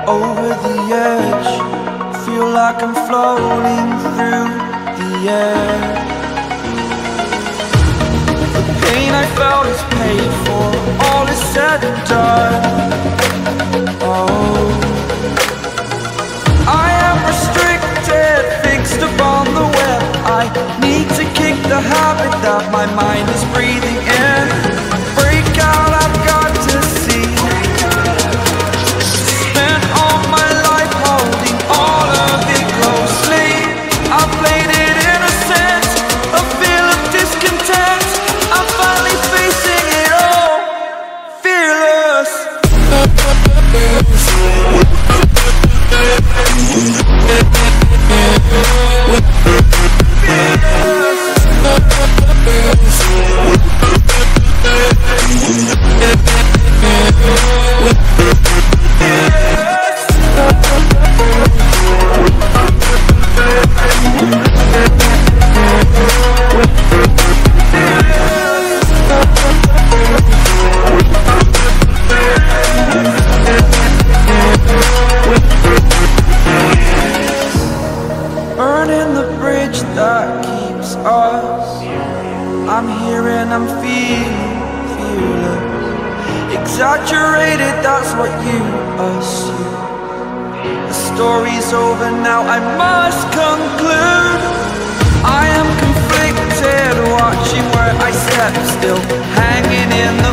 over the edge. Feel like I'm floating through the air. The pain I felt is paid for, all is said and done. Oh, I am restricted, fixed upon the web. I need to kick the habit that my mind is breathing in. Break out, I've got to see. Spent all my life holding all of it closely. I played it innocent, a feel of discontent. I'm finally facing it all, fearless. Burning the bridge that keeps us. I'm here and I'm feeling fearless. Exaggerated, that's what you assume. The story's over now, I must conclude. I am conflicted, watching where I step still, hanging in the